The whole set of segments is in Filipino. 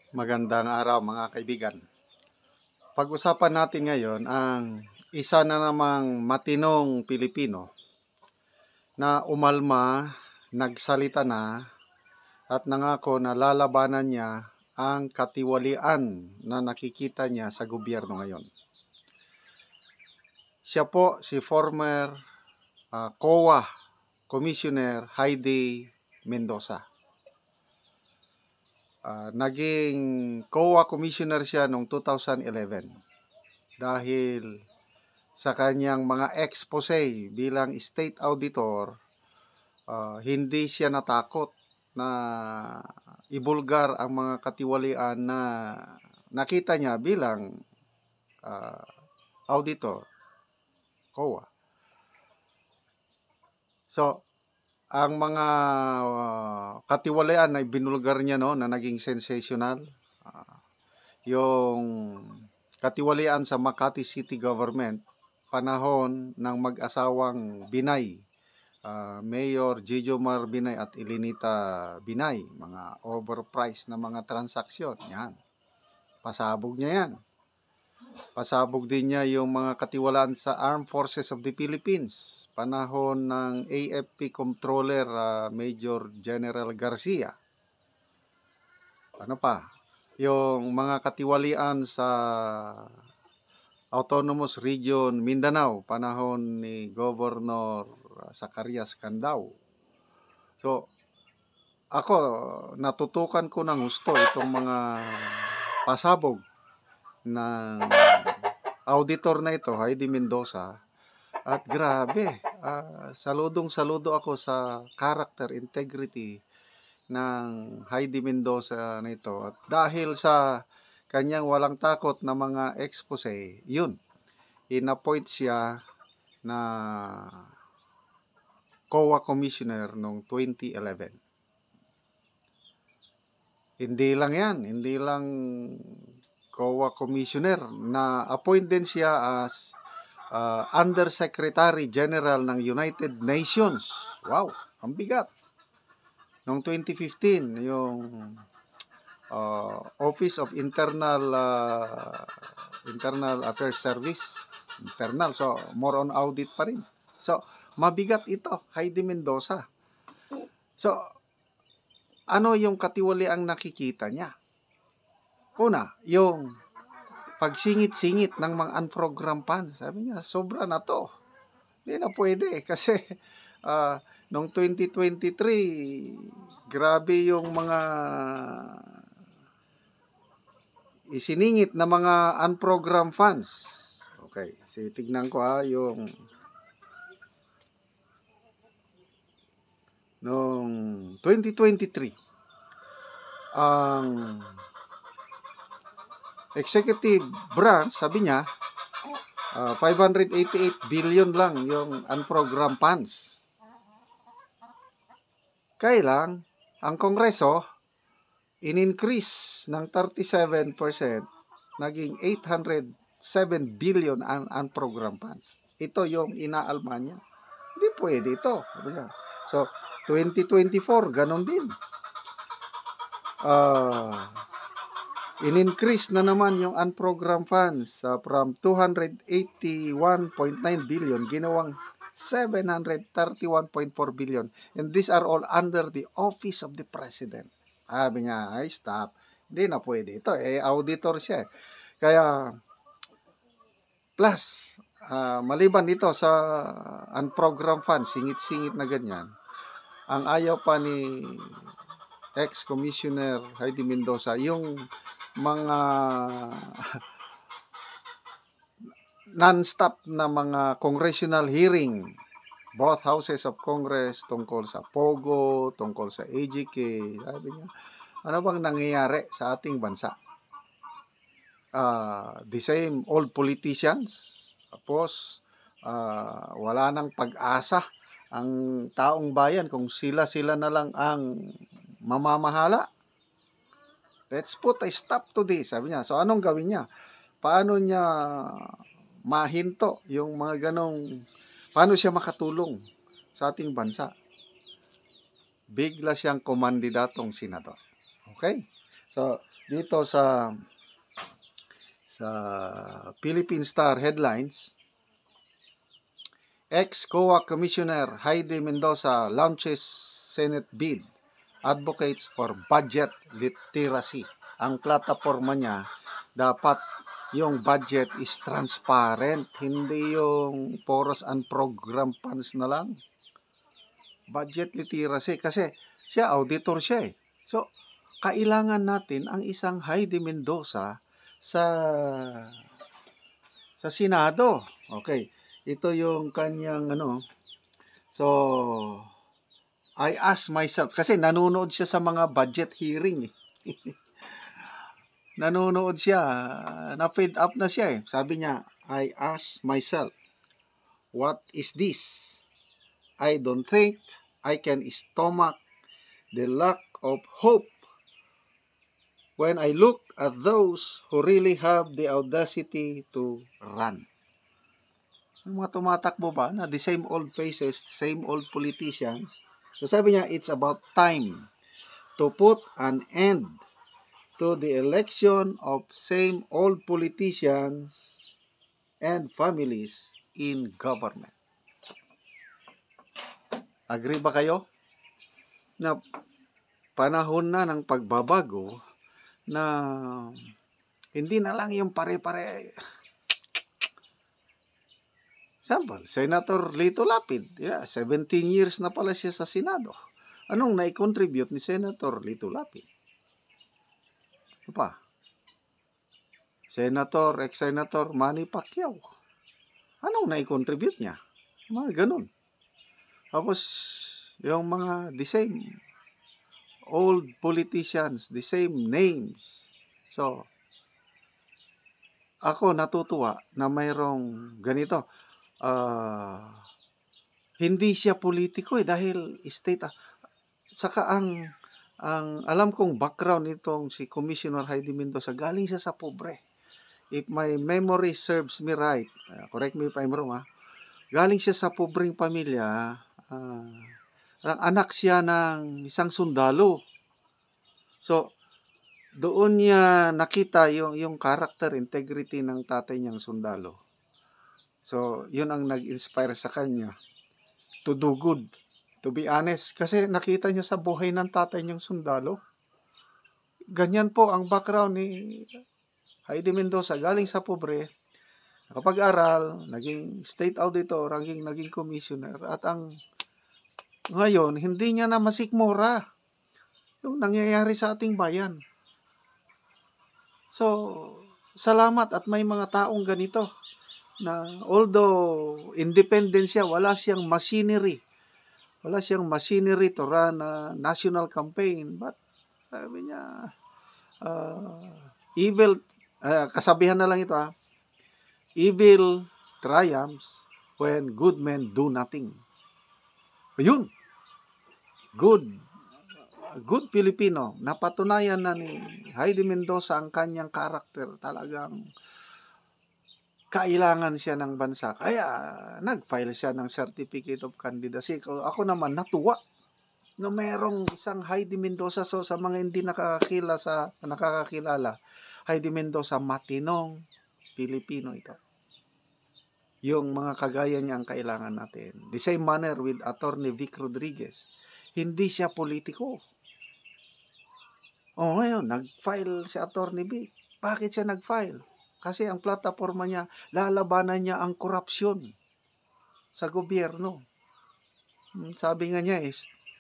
Magandang araw mga kaibigan. Pag-usapan natin ngayon ang isa na namang matinong Pilipino na umalma, nagsalita na at nangako na lalabanan niya ang katiwalian na nakikita niya sa gobyerno ngayon. Siya po si former COA Commissioner Heidi Mendoza. Naging COA Commissioner siya noong 2011 dahil sa kanyang mga expose bilang State Auditor. Hindi siya natakot na ibulgar ang mga katiwalian na nakita niya bilang auditor, COA. So, ang mga katiwalian ay binulgar niya na naging sensational. Yung katiwalian sa Makati City Government, panahon ng mag-asawang Binay, Mayor Jejomar Binay at Elenita Binay, mga overpriced na mga transaksyon. Yan. Pasabog niya yan. Pasabog din niya yung mga katiwalaan sa Armed Forces of the Philippines, panahon ng AFP Controller Major General Garcia. Ano pa? Yung mga katiwalian sa Autonomous Region Mindanao, panahon ni Governor Zacarias Candao. So, ako, natutukan ko ng gusto itong mga pasabog ng auditor na ito, Heidi Mendoza. At grabe, saludong-saludo ako sa character integrity ng Heidi Mendoza na ito. At dahil sa kanyang walang takot na mga expose, yun, in-appoint siya na COA Commissioner noong 2011. Hindi lang yan, hindi lang COA Commissioner, na-appoint din siya as Undersecretary General ng United Nations. Wow, ang bigat. Noong 2015, yung Office of Internal Affairs Service, internal, so more on audit pa rin. So, mabigat ito, Heidi Mendoza. So, ano yung katiwaliang nakikita niya? Una, yung pagsingit-singit ng mga unprogrammed funds. Sabi niya, sobra na to. Hindi na pwede kasi noong 2023, grabe yung mga isiningit na mga unprogrammed funds. Okay, tignan ko yung noong 2023, ang executive branch, sabi niya, 588 billion lang yung unprogrammed funds. Kailang ang Kongreso in-increase ng 37%, naging 807 billion ang unprogrammed funds. Ito yung inaalma niya. Hindi pwede ito. So, 2024, ganon din. In-increase na naman yung unprogrammed funds from 281.9 billion, ginawang 731.4 billion. And these are all under the Office of the President. Sabi niya, ay stop. Hindi na pwede ito. Auditor siya. Kaya, plus, maliban dito sa unprogrammed funds, singit-singit na ganyan, ang ayaw pa ni ex-commissioner Heidi Mendoza, yung mga non-stop na mga congressional hearing, both houses of Congress, tungkol sa POGO, tungkol sa AGK. Sabi niya, ano bang nangyayari sa ating bansa? The same old politicians, tapos wala nang pag-asa ang taong bayan kung sila na lang ang mamamahala. Let's put a stop to this, sabi niya. So, anong gawin niya? Paano niya mahinto yung mga ganong, paano siya makatulong sa ating bansa? Bigla siyang kumandidatong senador. Okay? So, dito sa Philippine Star headlines, ex-COA Commissioner Heidi Mendoza launches Senate bid, advocates for budget literacy. Ang plataforma niya, dapat yung budget is transparent, hindi yung poros and program funds na lang. Budget literacy, kasi siya, auditor siya eh. So, kailangan natin ang isang Heidi Mendoza sa Senado. Okay. Ito yung kanyang So, I ask myself, kasi nanonood siya sa mga budget hearing eh. Nanonood siya, na-fed up na siya eh. Sabi niya, I ask myself, what is this? I don't think I can stomach the lack of hope when I look at those who really have the audacity to run. Yung mga tumatakbo ba na the same old faces, same old politicians. So sabi niya, it's about time to put an end to the election of same old politicians and families in government. Agree ba kayo? Na panahon na ng pagbabago, na hindi na lang yung pare-pare. Example, Senator Lito Lapid, 17 years na pala siya sa Senado. Anong nai-contribute ni Senator Lito Lapid? Ano pa? Ex-Senator Manny Pacquiao. Anong nai-contribute niya? Mga ganun. Tapos, yung mga the same old politicians, the same names. So, ako natutuwa na mayroong ganito. Hindi siya politiko dahil state. Saka ang alam kong background nitong si Commissioner Heidi Mendoza, galing siya sa pobre. If my memory serves me right, correct me if I'm wrong, galing siya sa pobreng pamilya. Anak siya ng isang sundalo. So, doon niya nakita yung character, integrity ng tatay niyang sundalo. So, yun ang nag-inspire sa kanya to do good. To be honest, kasi nakita niya sa buhay ng tatay niyang sundalo. Ganyan po ang background ni Heidi Mendoza. Galing sa pobre, nakapag-aral, naging state auditor, naging commissioner. At ngayon, hindi niya na masikmura yung nangyayari sa ating bayan. So, salamat at may mga taong ganito na although independent siya, wala siyang machinery. Wala siyang machinery to run a national campaign. But, sabi niya, evil, kasabihan na lang ito evil triumphs when good men do nothing. Ayun. Good Filipino. Napatunayan na ni Heidi Mendoza ang kanyang karakter. Talagang kailangan siya ng bansa. Kaya nag-file siya ng certificate of candidacy. Ako naman natuwa na mayroong isang Heidi Mendoza. So sa mga hindi nakakakilala, Heidi Mendoza, matinong Pilipino ito. Yung mga kagaya niya ang kailangan natin. The same manner with Attorney Vic Rodriguez. Hindi siya politiko. Ngayon, nag-file si Attorney Vic. Bakit siya nag-file? Kasi ang plataforma niya, lalabanan niya ang korupsyon sa gobyerno. Sabi nga niya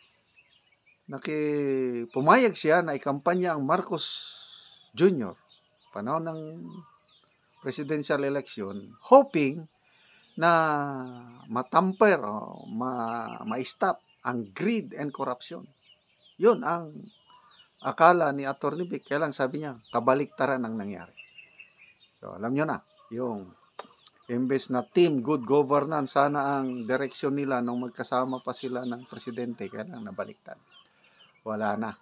pumayag siya na ikampanya ang Marcos Jr. panahon ng presidential election, hoping na matamper o ma-stop ang greed and corruption. Yun ang akala ni Attorney Vic. Kaya lang sabi niya, kabaliktaran ang nangyari. So, alam nyo na, yung imbes na team good governance, sana ang direksyon nila nung magkasama pa sila ng presidente, kaya lang nabaliktad. Wala na.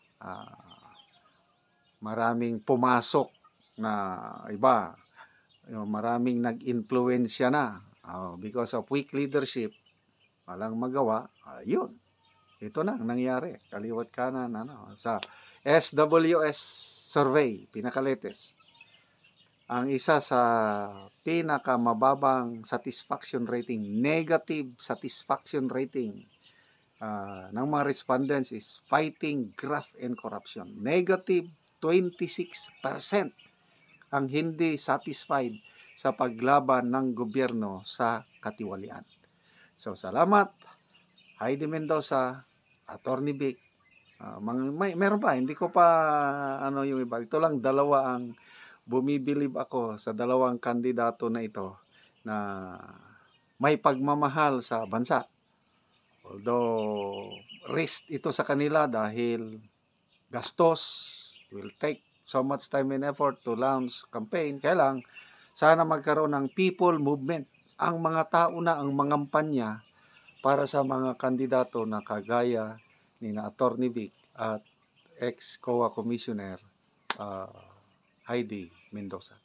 Maraming pumasok na iba. Maraming nag-influensya na. Because of weak leadership, walang magawa. Yun. Ito na ang nangyari. Kaliwat kanan. Sa SWS survey, pinaka-latest. Ang isa sa pinakamababang satisfaction rating, negative satisfaction rating ng mga respondents is fighting graft and corruption. Negative 26% ang hindi satisfied sa paglaban ng gobyerno sa katiwalian. So, salamat, Heidi Mendoza, Attorney Vic. Meron pa, hindi ko pa yung iba. Ito lang dalawa ang bumibilib ako sa dalawang kandidato na ito na may pagmamahal sa bansa. Although risk ito sa kanila dahil gastos, will take so much time and effort to launch campaign. Kaya lang, sana magkaroon ng people movement. Ang mga tao na ang mangampanya para sa mga kandidato na kagaya ni na Attorney Vic at ex-COA Commissioner Heidi Mendoza.